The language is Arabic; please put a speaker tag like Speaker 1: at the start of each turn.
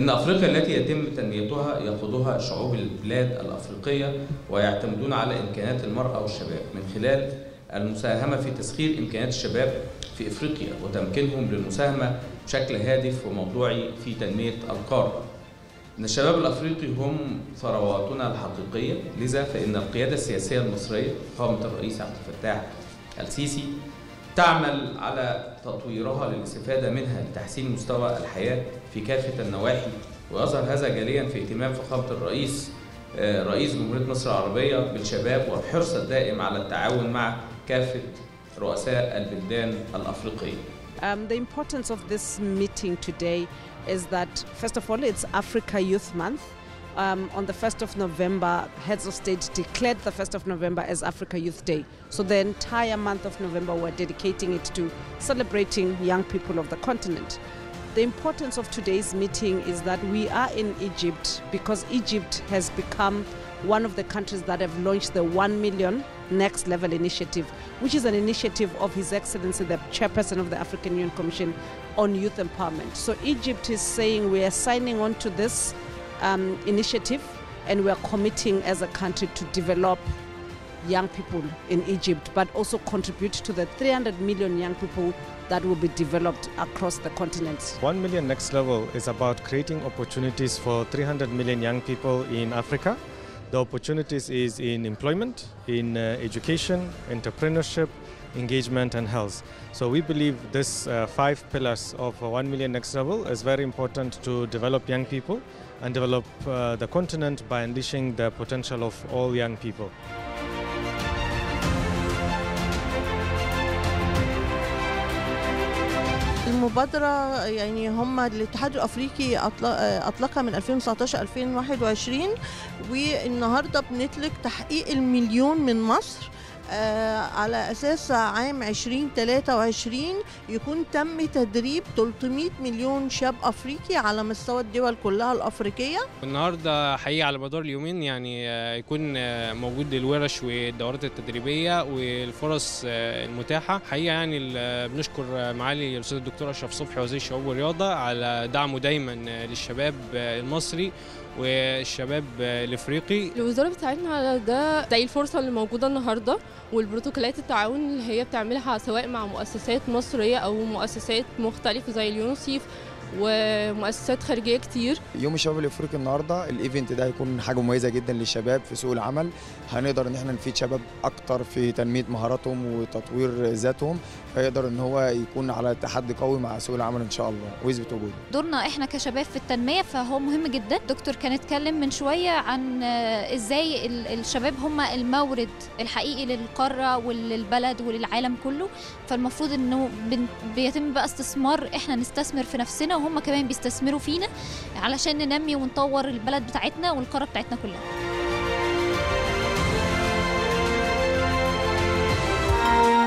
Speaker 1: إن أفريقيا التي يتم تنميتها يقودها شعوب البلاد الأفريقية ويعتمدون على إمكانات المرأة والشباب من خلال المساهمة في تسخير إمكانات الشباب في إفريقيا وتمكينهم للمساهمة بشكل هادف وموضوعي في تنمية القارة. إن الشباب الأفريقي هم ثرواتنا الحقيقية، لذا فإن القيادة السياسية المصرية قامة الرئيس عبد الفتاح السيسي تعمل على تطويرها للاستفادة منها لتحسين مستوى الحياة في كافة النواحي، ويظهر هذا جليا في اهتمام فخامة الرئيس رئيس جمهورية مصر العربية بالشباب والحرص الدائم على التعاون مع كافة رؤساء البلدان الأفريقية.
Speaker 2: The importance of this meeting today is that, first of all, it's Africa Youth Month. On the 1st of November, heads of state declared the 1st of November as Africa Youth Day. So the entire month of November, we're dedicating it to celebrating young people of the continent. The importance of today's meeting is that we are in Egypt because Egypt has become one of the countries that have launched the 1 Million Next Level Initiative, which is an initiative of His Excellency, the Chairperson of the African Union Commission on Youth Empowerment. So Egypt is saying we are signing on to this initiative, and we are committing as a country to develop young people in Egypt, but also contribute to the 300 million young people that will be developed across the continent.
Speaker 3: 1 Million Next Level is about creating opportunities for 300 million young people in Africa. The opportunities is in employment, in education, entrepreneurship, engagement and health. So we believe this 5 pillars of 1 Million Next Level is very important to develop young people and develop the continent by unleashing the potential of all young people.
Speaker 4: المبادرة يعني هم الاتحاد الأفريقي أطلقها من 2019-2021، والنهاردة بنطلق تحقيق المليون من مصر على أساس عام 2023 يكون تم تدريب 300 مليون شاب أفريقي على مستوى الدول كلها الأفريقية.
Speaker 5: النهارده حقيقي على مدار اليومين يعني يكون موجود الورش والدورات التدريبية والفرص المتاحة. حقيقة يعني بنشكر معالي الأستاذ الدكتور أشرف صبحي وزير الشباب والرياضة على دعمه دايما للشباب المصري والشباب الافريقي.
Speaker 6: الوزاره بتساعدنا على ده زي الفرصه اللي موجوده النهارده والبروتوكولات التعاون اللي هي بتعملها سواء مع مؤسسات مصريه او مؤسسات مختلفه زي اليونسيف ومؤسسات خارجيه كتير.
Speaker 7: يوم الشباب الافريقي النهارده الايفنت ده هيكون حاجه مميزه جدا للشباب في سوق العمل. هنقدر ان احنا نفيد شباب اكتر في تنميه مهاراتهم وتطوير ذاتهم، فيقدر ان هو يكون على تحدي قوي مع سوق العمل ان شاء الله ويثبت وجوده.
Speaker 8: دورنا احنا كشباب في التنميه فهو مهم جدا. دكتور كان اتكلم من شويه عن ازاي الشباب هم المورد الحقيقي للقاره وللبلد وللعالم كله، فالمفروض انه بيتم بقى استثمار، احنا نستثمر في نفسنا وهم كمان بيستثمروا فينا علشان ننمي ونطور البلد بتاعتنا والقاره بتاعتنا كلها.